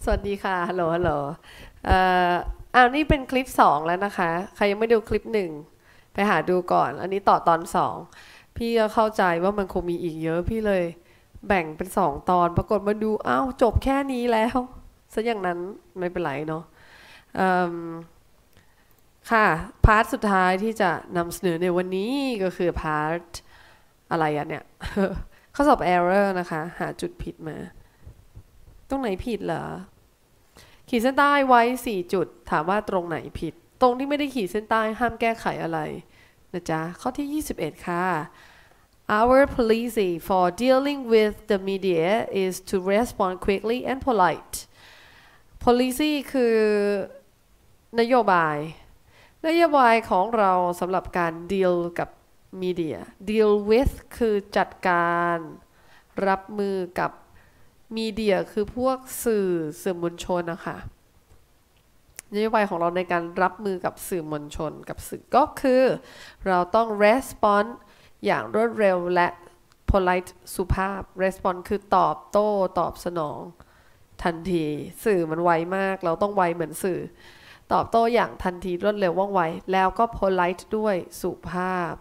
สวัสดีค่ะฮัลโหลฮัลโหลเอ่อนี่เป็นคลิป2แล้วนะคะใครยังไม่ดูคลิป1ไปหาดูก่อนอันนี้ต่อตอน2พี่ก็เข้าใจว่ามันคงมีอีกเยอะพี่เลยแบ่งเป็น2 ตอนปรากฏมาดูจบแค่นี้แล้วซะอย่างนั้นไม่เป็นไรเนาะเอิ่มค่ะพาร์ทสุดท้ายที่จะนำเสนอในวันนี้ก็คือพาร์ทอะไรอะเนี่ยข้อสอบ error นะคะหาจุดผิดมาตรงไหนผิดเหรอ ขีดเส้นใต้ไว้4 จุดถามว่าตรงไหนผิดตรงที่ไม่ได้ขีดเส้นใต้ห้ามแก้ไขอะไรนะจ๊ะข้อที่21ค่ะ Our policy for dealing with the media is to respond quickly and polite policy คือนโยบายของเราสำหรับการ deal กับ media deal with คือจัดการรับมือกับ media คือพวกสื่อมวลชนนะคะนโยบายของเราในการรับมือกับสื่อมวลชนกับสื่อก็คือเราต้อง respond อย่างรวดเร็วและ polite สุภาพ respond คือตอบโต้ตอบสนองทันทีสื่อมันไวมากเราต้องไวเหมือนสื่อตอบโต้อย่างทันทีรวดเร็วว่องไวแล้วก็ polite ด้วยสุภาพ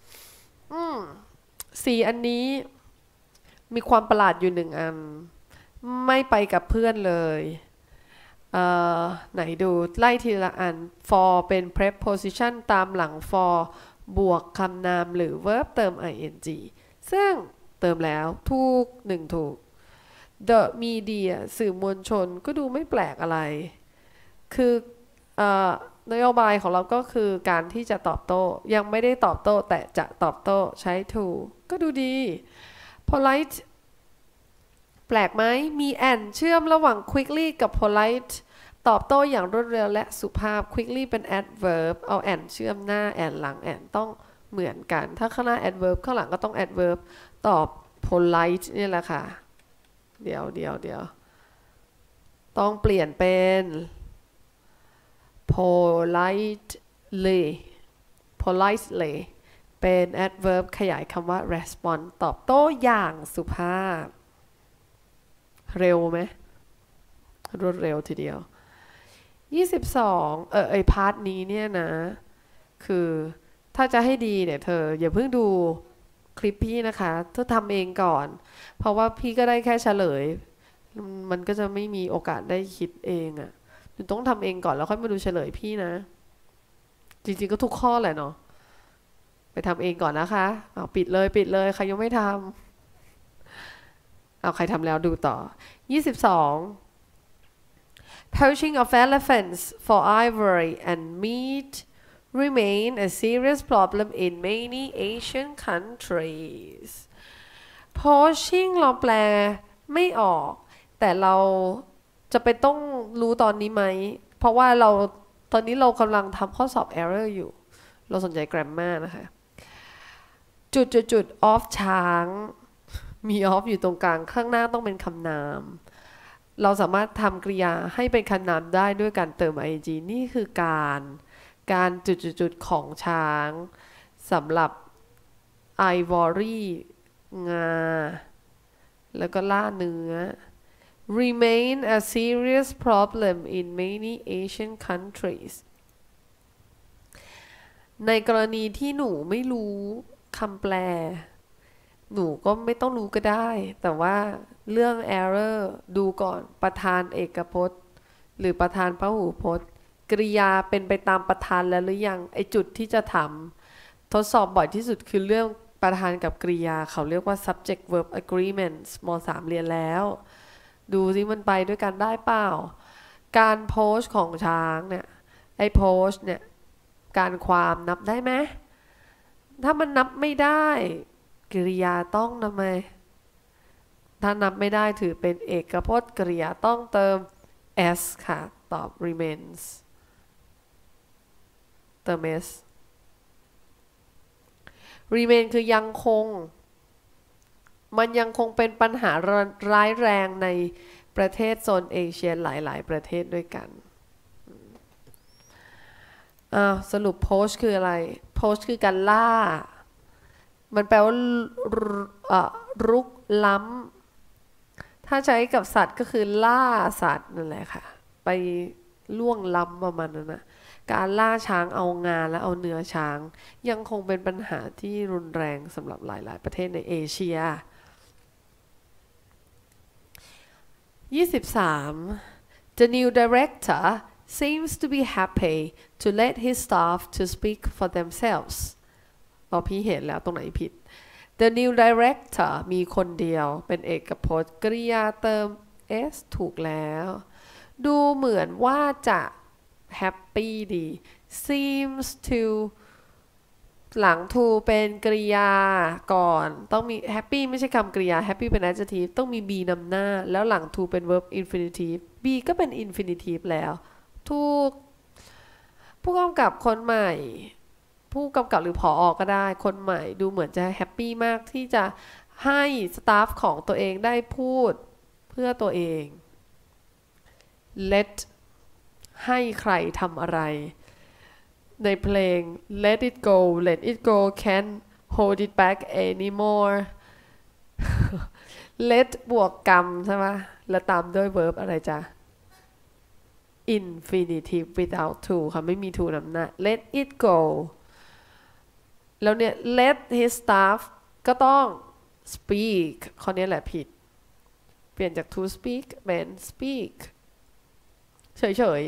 อันนี้มีความประหลาดอยู่1 อันไม่ไปกับเพื่อนเลยไหนดูไล่ทีละอัน for เป็น preposition ตามหลัง for บวกคำนามหรือ verb เติม ing ซึ่งเติมแล้วถูก1ถูก the media สื่อมวลชนก็ดูไม่แปลกอะไรคือนโยบายของเราก็คือการที่จะตอบโต้ยังไม่ได้ตอบโต้แต่จะตอบโต้ใช้ to ก็ดูดี polite แปลกไหมมี and เชื่อมระหว่าง quickly กับ polite ตอบโต้อย่างรวดเร็วและสุภาพ quickly เป็น adverb เอา and เชื่อมหน้า and หลัง and ต้องเหมือนกันถ้าข้างหน้า adverb ข้างหลังก็ต้อง adverb ตอบ polite นี่แหละค่ะเดี๋ยวต้องเปลี่ยนเป็น politely เป็น adverb ขยายคำว่า respond ตอบโต้อย่างสุภาพเร็วไหมรวดเร็วทีเดียว22พาร์ทนี้เนี่ยนะคือถ้าจะให้ดีเนี่ยเธออย่าเพิ่งดูคลิปพี่นะคะเธอทำเองก่อนเพราะว่าพี่ก็ได้แค่เฉลยมันก็จะไม่มีโอกาสได้คิดเองอะหนูต้องทำเองก่อนแล้วค่อยมาดูเฉลยพี่นะจริงๆก็ทุกข้อแหละเนาะไปทำเองก่อนนะคะปิดเลยใครยังไม่ทำใครทำแล้วดูต่อ22 Poaching of elephants for ivory and meat remain a serious problem in many Asian countries Poaching เราแปลไม่ออกแต่เราจะไปต้องรู้ตอนนี้ไหมเพราะว่าตอนนี้เรากำลังทำข้อสอบ error อยู่เราสนใจ grammar นะคะจุด off ช้างมี off อยู่ตรงกลางข้างหน้าต้องเป็นคำนามเราสามารถทำกริยาให้เป็นคำนามได้ด้วยการเติม ing นี่คือการจุดของช้างสำหรับ ivory งาแล้วก็ล่าเนื้อ remain a serious problem in many Asian countries ในกรณีที่หนูไม่รู้คำแปลหนูก็ไม่ต้องรู้ก็ได้แต่ว่าเรื่อง error ดูก่อนประธานเอกพจน์หรือประธานพหูพจน์กริยาเป็นไปตามประธานแล้วหรือยังไอจุดที่จะทำทดสอบบ่อยที่สุดคือเรื่องประธานกับกริยาเขาเรียกว่า subject verb agreements ม.3 เรียนแล้วดูสิมันไปด้วยกันได้เปล่าการโพสของช้างเนี่ยไอโพสเนี่ยการความนับได้ไหมถ้ามันนับไม่ได้กริยาต้องทำไมถ้านับไม่ได้ถือเป็นเอกพจน์กริยาต้องเติม s ค่ะตอบ remains เติม s remain คือยังคงมันยังคงเป็นปัญหาร้ายแรงในประเทศโซนเอเชียหลายๆประเทศด้วยกันสรุป poach คืออะไร poach คือการล่ามันแปลว่ารุกล้ำถ้าใช้กับสัตว์ก็คือล่าสัตว์นั่นแหละค่ะไปล่วงล้ำประมาณนั้นนะการล่าช้างเอางาและเอาเนื้อช้างยังคงเป็นปัญหาที่รุนแรงสำหรับหลายๆประเทศในเอเชีย23 The new director seems to be happy to let his staff to speak for themselves พี่เห็นแล้วตรงไหนผิด The new director มีคนเดียวเป็นเอกพจน์กริยาเติม s ถูกแล้วดูเหมือนว่าจะแฮปปี้ดี seems to หลัง to เป็นกริยาก่อนต้องมี happy ไม่ใช่คำกริยา happy เป็น adjective ต้องมี be นำหน้าแล้วหลัง to เป็น verb infinitive be ก็เป็น infinitive แล้วถูกผู้กำกับคนใหม่ผู้กำกับหรือผอ.ก็ได้คนใหม่ดูเหมือนจะแฮปปี้มากที่จะให้สตาฟของตัวเองได้พูดเพื่อตัวเอง let ให้ใครทำอะไรในเพลง let it go can't hold it back anymore let บวกกรรมใช่ไหมแล้วตามด้วย verb อะไรจ๊ะ infinitive without to ค่ะไม่มี to นำหน้า let it go แล้วเนี่ย let his staff ก็ต้อง speak ข้อนี้แหละผิดเปลี่ยนจาก to speak เป็น speak เฉย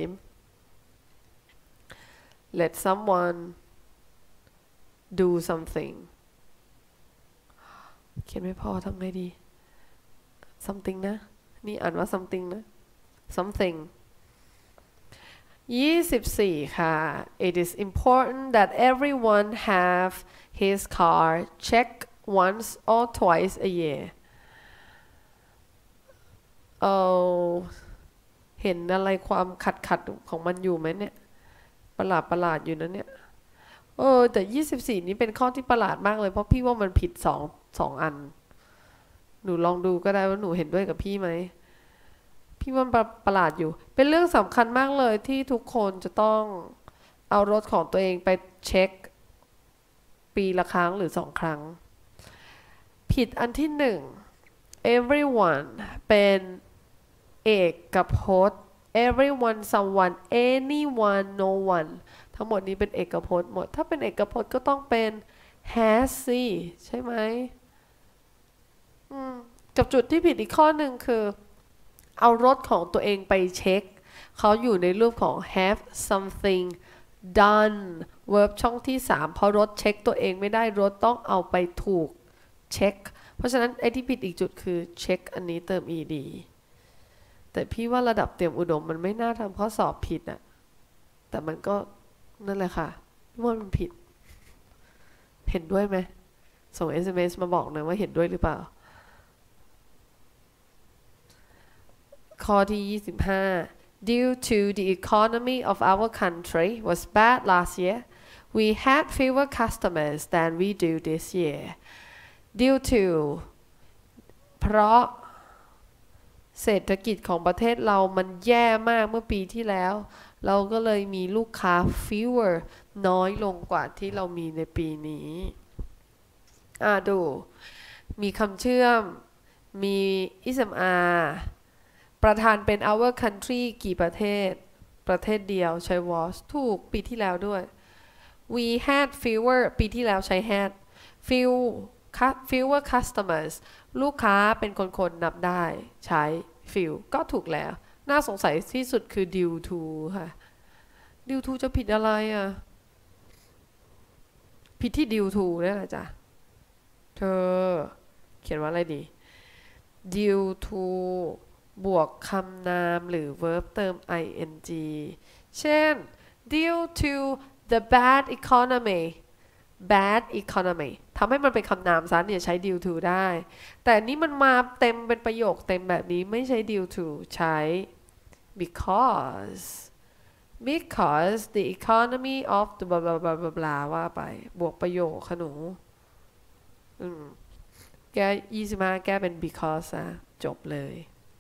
ๆ let someone do something เขียนไม่พอทำไงดี something นะนี่อ่านว่า something นะ something 24 ค่ะ It is important that everyone have his car checked once or twice a year เห็นอะไรความขัดของมันอยู่ไหมเนี่ยประหลาดอยู่นะเนี่ยแต่24นี้เป็นข้อที่ประหลาดมากเลยเพราะพี่ว่ามันผิด2อันหนูลองดูก็ได้ว่าหนูเห็นด้วยกับพี่ไหมพี่ว่าประหลาดอยู่เป็นเรื่องสำคัญมากเลยที่ทุกคนจะต้องเอารถของตัวเองไปเช็คปีละครั้งหรือ2 ครั้งผิดอันที่1 everyone เป็นเอกพจน์ everyone someone anyone no one ทั้งหมดนี้เป็นเอกพจน์หมดถ้าเป็นเอกพจน์ก็ต้องเป็น has สิใช่ไหมกับจุดที่ผิดอีกข้อหนึ่งคือเอารถของตัวเองไปเช็คเขาอยู่ในรูปของ have something done verb ช่องที่3เพราะรถเช็คตัวเองไม่ได้รถต้องเอาไปถูกเช็คเพราะฉะนั้นไอ้ที่ผิดอีกจุดคือเช็คอันนี้เติม ed แต่พี่ว่าระดับเตรียมอุดมมันไม่น่าทำข้อสอบผิดอะแต่มันก็นั่นแหละค่ะพี่ว่ามันผิดเห็นด้วยไหมส่ง SMS มาบอกหน่อยว่าเห็นด้วยหรือเปล่าข้อที่25 Due to the economy of our country was bad last year, we had fewer customers than we do this year. Due to เพราะเศรษฐกิจของประเทศเรามันแย่มากเมื่อปีที่แล้วเราก็เลยมีลูกค้า fewer น้อยลงกว่าที่เรามีในปีนี้ดูมีคำเชื่อมมี ismrประธานเป็น our country กี่ประเทศเดียวใช้ was ถูกปีที่แล้วด้วย we had fewer ปีที่แล้วใช้ had fewer customers ลูกค้าเป็นคนนับได้ใช้ few ก็ถูกแล้วน่าสงสัยที่สุดคือ due to ค่ะ due to จะผิดอะไรอ่ะผิดที่ due to นี่แหละจ้ะเธอเขียนว่าอะไรดี due toบวกคำนามหรือ verb เติม ing เช่น due to the bad economy ทำให้มันเป็นคำนามซะเนี่ยใช้ due to ได้แต่นี่มันมาเต็มเป็นประโยคเต็มแบบนี้ไม่ใช้ due to ใช้ because the economy of the blah blah blah blah blah ว่าไปบวกประโยคค่ะหนูแก้25แก้เป็น because นะจบเลย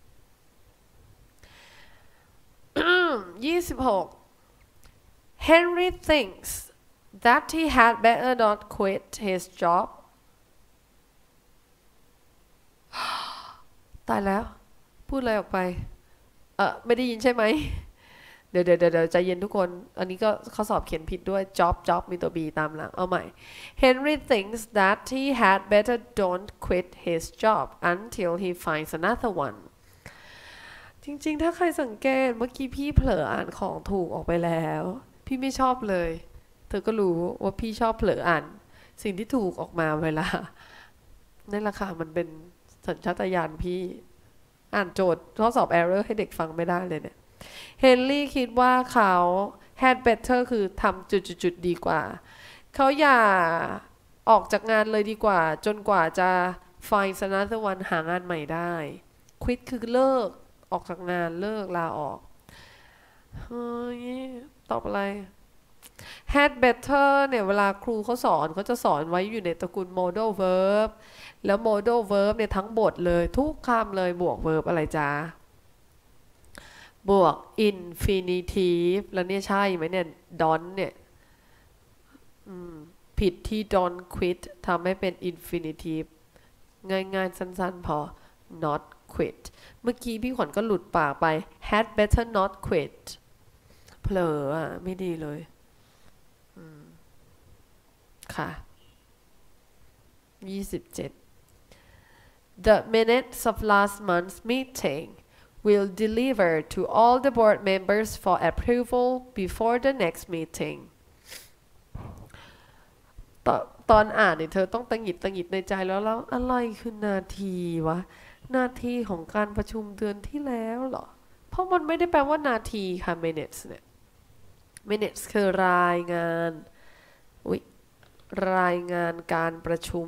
26 Henry thinks that he had better not quit his job ตายแล้วพูดอะไรออกไปไม่ได้ยินใช่ไหมเดี๋ยวใจเย็นทุกคนอันนี้ก็ข้อสอบเขียนผิดด้วย job มีตัว b ตามหลังเอาใหม่ Henry thinks that he had better don't quit his job until he finds another one จริงๆถ้าใครสังเกตเมื่อกี้พี่เผลออ่านของถูกออกไปแล้วพี่ไม่ชอบเลยเธอก็รู้ว่าพี่ชอบเผลออ่านสิ่งที่ถูกออกมาเวลานั่นแหละค่ะมันเป็นสัญชาตญาณพี่อ่านโจทย์ข้อสอบ error ให้เด็กฟังไม่ได้เลยเนี่ยเฮนรี่คิดว่าเขา had better คือทำจุดๆดีกว่าเขาอย่าออกจากงานเลยดีกว่าจนกว่าจะ find another one หางานใหม่ได้ quit คือเลิกออกจากงานเลิกลาออกเฮ้ยตอบอะไร had better เนี่ยเวลาครูเขาสอนเขาจะสอนไว้อยู่ในตระกูล modal verb แล้ว modal verb เนี่ยทั้งบทเลยทุกคำเลยบวก verb อะไรจ๊ะบวก infinitive แล้วเนี่ยใช่ไหมเนี่ย don't เนี่ยผิดที่ don't quit ทำให้เป็น infinitive ง่ายๆสั้นๆพอ not quit เมื่อกี้พี่ขวัญก็หลุดปากไป had better not quit เผลออ่ะไม่ดีเลยค่ะ27 The minutes of last month's meeting will deliver to all the board members for approval before the next meeting ตอนอ่านเนี่ยเธอต้องตังหงิดในใจแล้วอะไรคือนาทีวะนาทีของการประชุมเดือนที่แล้วเหรอเพราะมันไม่ได้แปลว่านาทีค่ะ minutes เนี่ย minutes คือรายงานรายงานการประชุม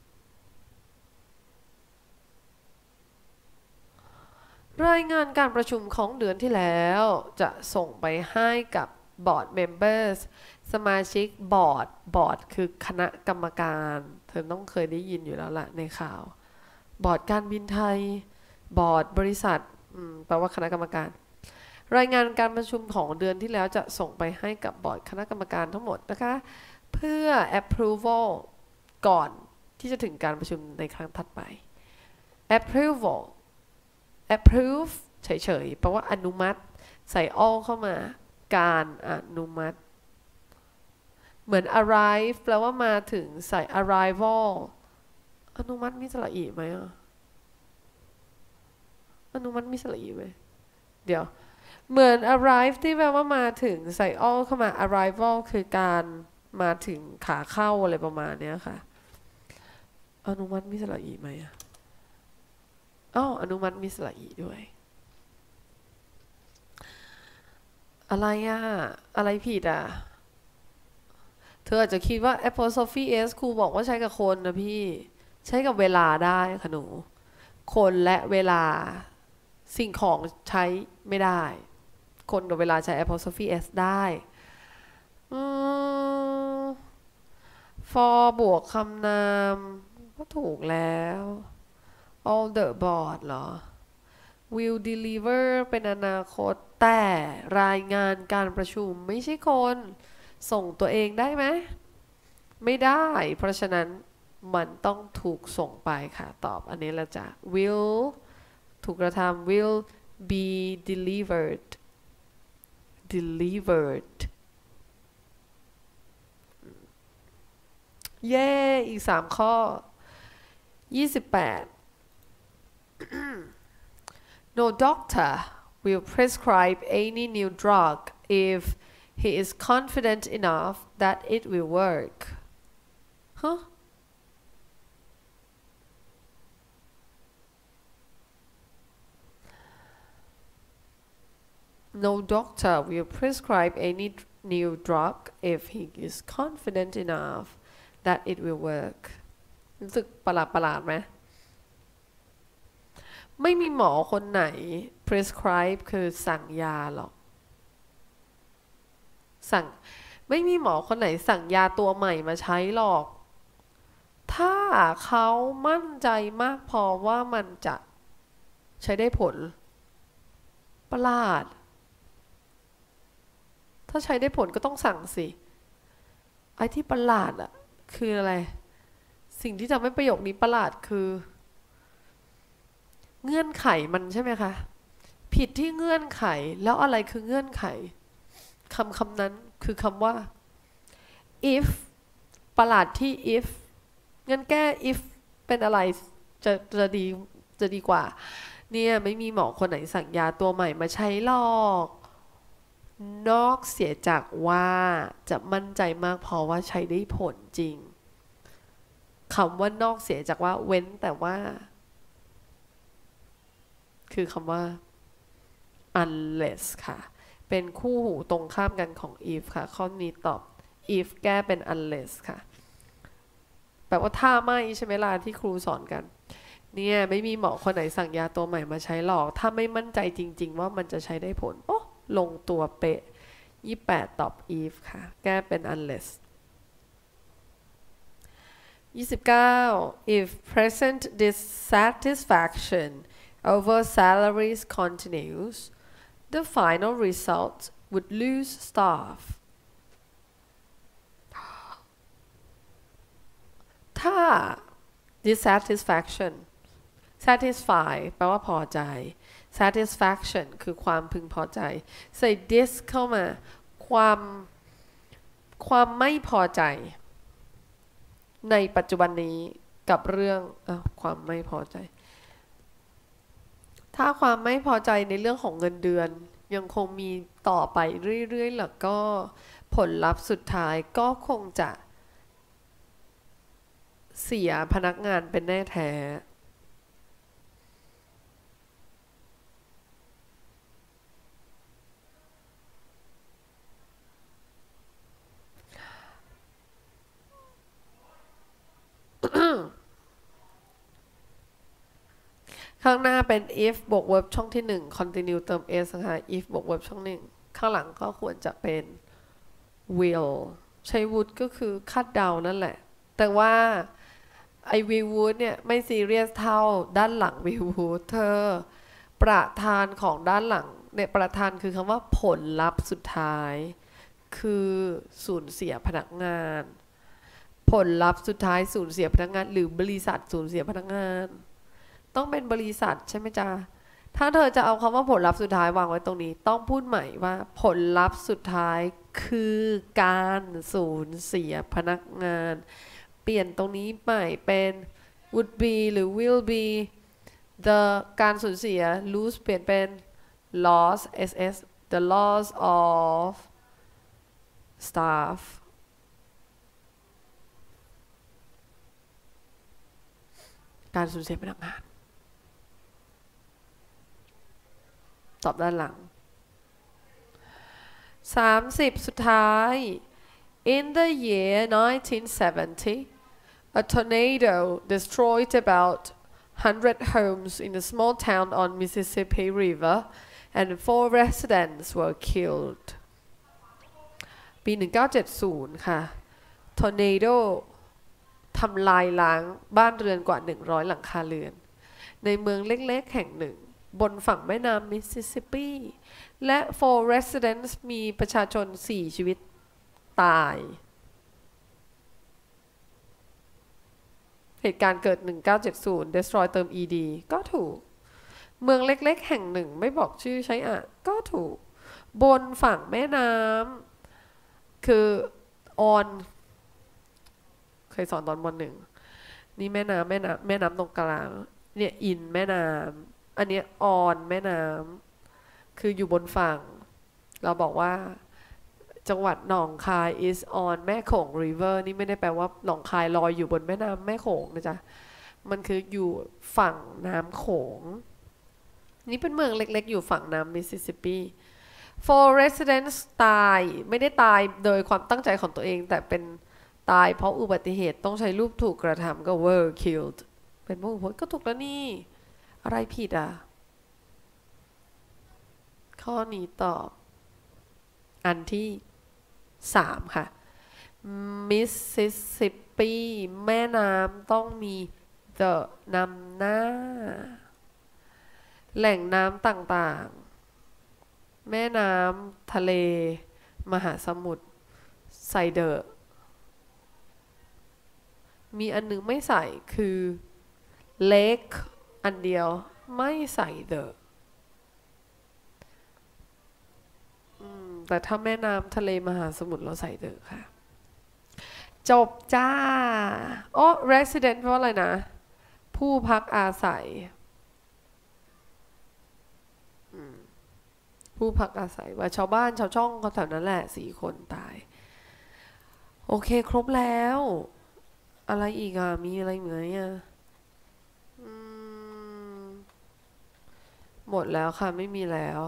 รายงานการประชุมของเดือนที่แล้วจะส่งไปให้กับบอร์ดเมมเบอร์สมาชิกบอร์ดคือคณะกรรมการเธอต้องเคยได้ยินอยู่แล้วล่ะในข่าวบอร์ดการบินไทยบอร์ดบริษัทแปลว่าคณะกรรมการรายงานการประชุมของเดือนที่แล้วจะส่งไปให้กับบอร์ดคณะกรรมการทั้งหมดนะคะเพื่อ approval ก่อนที่จะถึงการประชุมในครั้งถัดไป approve เฉยๆแปลว่าอนุมัติใส่ all เข้ามาการอนุมัติเหมือน arrive แปลว่ามาถึงใส่ arrival อนุมัติมีสระอีไหมอนุมัติมีสระอีไหมเดี๋ยวเหมือน arrive ที่แปลว่ามาถึงใส่ all เข้ามา arrival คือการมาถึงขาเข้าอะไรประมาณนี้ค่ะอนุมัติมีสระอีไหมอนุมัติมีสระอีด้วยอะไรผิดเธออาจจะคิดว่า apostrophe s ครูบอกว่าใช้กับคนนะพี่ใช้กับเวลาได้ค่ะหนูคนและเวลาสิ่งของใช้ไม่ได้คนกับเวลาใช้ apostrophe s ได้ for บวกคำนามก็ถูกแล้ว all the board เหรอ will deliver เป็นอนาคตแต่รายงานการประชุมไม่ใช่คนส่งตัวเองได้ไหมไม่ได้เพราะฉะนั้นมันต้องถูกส่งไปค่ะตอบอันนี้แล้วจ้ะ will ถูกกระทำ will be delivered เย้อีก3ข้อ28 No doctor will prescribe any new drug if he is confident enough that it will work. Huh? No doctor will prescribe any new drug if he is confident enough that it will work. รู้สึกประหลาดไหมไม่มีหมอคนไหน prescribe คือสั่งยาหรอกไม่มีหมอคนไหนสั่งยาตัวใหม่มาใช้หรอกถ้าเขามั่นใจมากพอว่ามันจะใช้ได้ผลประหลาดถ้าใช้ได้ผลก็ต้องสั่งสิไอ้ที่ประหลาดคืออะไรสิ่งที่ทำให้ประโยคนี้ประหลาดคือเงื่อนไขมันใช่ไหมคะผิดที่เงื่อนไขแล้วอะไรคือเงื่อนไขคำนั้นคือคำว่า if ประหลาดที่ if งั้นแก้ if เป็นอะไรจะดีกว่าเนี่ยไม่มีหมอคนไหนสั่งยาตัวใหม่มาใช้หรอกนอกเสียจากว่าจะมั่นใจมากพอว่าใช้ได้ผลจริงคำว่านอกเสียจากว่าเว้นแต่ว่าคือคำว่า unless ค่ะเป็นคู่หูตรงข้ามกันของ if ค่ะข้อนี้ตอบ if แก้เป็น unless ค่ะแปลว่าถ้าไม่ใช่ไหมล่ะที่ครูสอนกันเนี่ยไม่มีหมอคนไหนสั่งยาตัวใหม่มาใช้หรอกถ้าไม่มั่นใจจริงๆว่ามันจะใช้ได้ผลโอ้ลงตัวเป๊ะ28ตอบ if ค่ะแก้เป็น unless 29 if present dissatisfaction over salaries continues the final result would lose staff ถ้า dissatisfaction satisfy แปลว่าพอใจ satisfaction คือความพึงพอใจใส่ dis เข้ามาความไม่พอใจในปัจจุบันนี้กับเรื่องความไม่พอใจถ้าความไม่พอใจในเรื่องของเงินเดือนยังคงมีต่อไปเรื่อยๆแล้วก็ผลลัพธ์สุดท้ายก็คงจะเสียพนักงานเป็นแน่แท้ข้างหน้าเป็น if บวก verb ช่องที่1 continue เติม s นะคะ if บวก verb ช่อง1ข้างหลังก็ควรจะเป็น will ใช้ would ก็คือคาดเดานั่นแหละแต่ว่าไอ will would เนี่ยไม่ซีเรียสเท่าด้านหลัง will would เธอประธานของด้านหลังเนี่ยประธานคือคำว่าผลลัพธ์สุดท้ายคือสูญเสียพนักงานผลลัพธ์สุดท้ายสูญเสียพนักงานหรือบริษัทสูญเสียพนักงานต้องเป็นบริษัทใช่ไหมจ๊ะถ้าเธอจะเอาคำว่าผลลัพธ์สุดท้ายวางไว้ตรงนี้ต้องพูดใหม่ว่าผลลัพธ์สุดท้ายคือการสูญเสียพนักงานเปลี่ยนตรงนี้ใหม่เป็น would be หรือ will be the การสูญเสีย lose เปลี่ยนเป็น loss ss the loss of staff การสูญเสียพนักงานตอบด้านหลัง30สุดท้าย In the year 1970 a tornado destroyed about 100 homes in a small town on Mississippi River and 4 residents were killed ปี1970ค่ะ tornado ทำลายล้างบ้านเรือนกว่า100หลังคาเรือนในเมืองเล็กๆแห่งหนึ่งบนฝั่งแม่น้ำมิสซิสซิปปีและ 4 residents มีประชาชน4ชีวิตตายเหตุการณ์เกิด1970 destroy เติม ed ก็ถูกเมืองเล็กๆแห่งหนึ่งไม่บอกชื่อใช้ก็ถูกบนฝั่งแม่น้ำคือ on เคยสอนตอนม.1นี่แม่น้ำตรงกลางเนี่ย in แม่น้ำอันนี้ on แม่น้ำคืออยู่บนฝั่งเราบอกว่าจังหวัดหนองคาย is on แม่โขง river นี่ไม่ได้แปลว่าหนองคายลอยอยู่บนแม่น้ำแม่โขงนะจ๊ะมันคืออยู่ฝั่งน้ำโขงนี่เป็นเมืองเล็กๆอยู่ฝั่งน้ำมิสซิสซิปปี 4 residents ตายไม่ได้ตายโดยความตั้งใจของตัวเองแต่เป็นตายเพราะอุบัติเหตุต้องใช้รูปถูกกระทำก็ were killed เป็นพหูพจน์ก็ถูกแล้วนี่อะไรผิดข้อนี้ตอบอันที่3ค่ะมิสซิสซิปปีแม่น้ำต้องมี the นำหน้าแหล่งน้ำต่างๆแม่น้ำทะเลมหาสมุทรใส่ the มีอันนึงไม่ใส่คือ lake อันเดียวไม่ใส่ the แต่ถ้าแม่น้ำทะเลมหาสมุทรเราใส่ the ค่ะจบจ้าอ๋อ resident แปลว่าอะไรนะผู้พักอาศัยผู้พักอาศัยว่าชาวบ้านชาวช่องเขาแถวนั้นแหละ4 คนตายโอเคครบแล้วอะไรอีกอ่ะมีอะไรเหมือนอ่ะหมดแล้วค่ะไม่มีแล้ว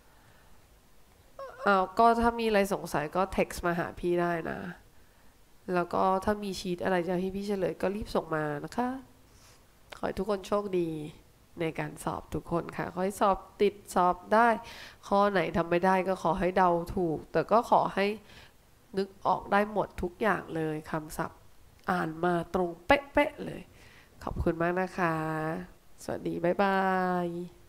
ก็ถ้ามีอะไรสงสัยก็ text มาหาพี่ได้นะแล้วก็ถ้ามีชีทอะไรจะให้พี่เฉลยก็รีบส่งมานะคะขอให้ทุกคนโชคดีในการสอบทุกคนค่ะขอให้สอบติดสอบได้ข้อไหนทำไม่ได้ก็ขอให้เดาถูกแต่ก็ขอให้นึกออกได้หมดทุกอย่างเลยคำศัพท์อ่านมาตรงเป๊ะๆเลยขอบคุณมากนะคะสวัสดีบ๊ายบาย